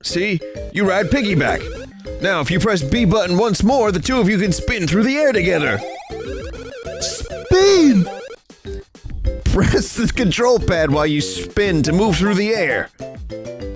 See? You ride piggyback. Now, if you press B button once more, the two of you can spin through the air together. Spin! Press the control pad while you spin to move through the air.